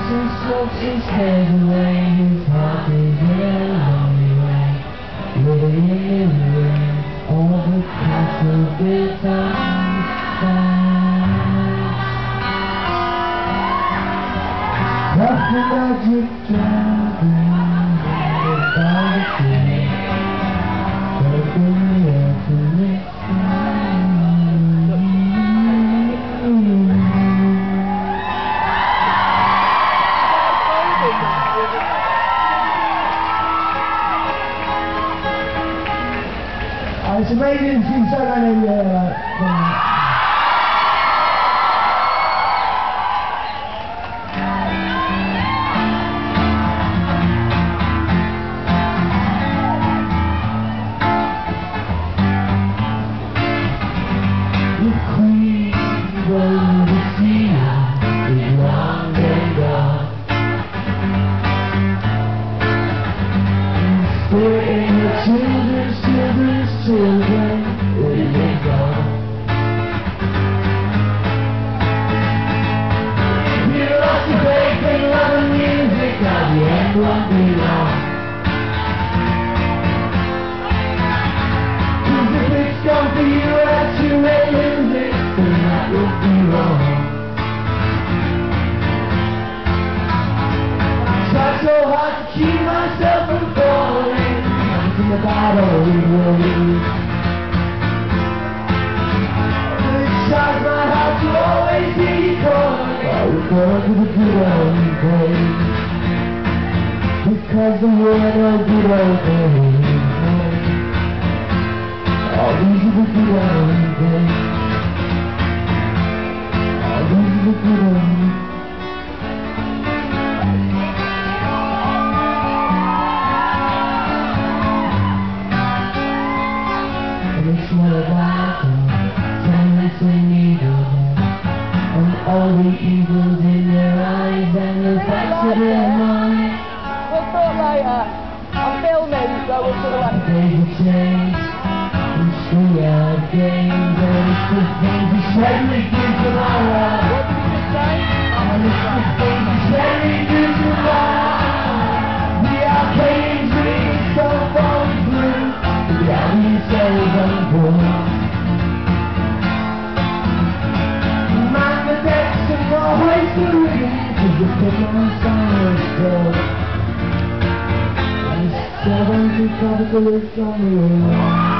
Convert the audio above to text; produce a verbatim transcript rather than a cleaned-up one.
and smokes his head away. His heart is in a lonely way, living in the rain. All the castle built on sand. That's the magic dragon by the sea, taking me out to listen. It's amazing to see so many uh, the queen over the sea is long and gone. Spirit in her children's children's children will be gone. You lost your faith in love and music, now the end won't be long. Cause if it's gone for you as you may lose it, then that would be wrong. Tried so hard to keep myself from falling in the battle we will lose. But it shocks my heart to always hear you calling. I return to the good old days, because the world of good old days. All these are the good old days. All these are the good old days. It's not about timeless and evil, and all the evils in their eyes and the facts of their mind. We'll talk later. I'm filming, so we'll talk later. Days will change, and screw out games, and it's the things you said we do tomorrow. What did you just say? And it's the things you said we do tomorrow. The arcade dreams don't fall through. The audience stays unborn. Mind the decks and always the rigging, cause you pick on the silence door. And it's seven to five to lift on the road.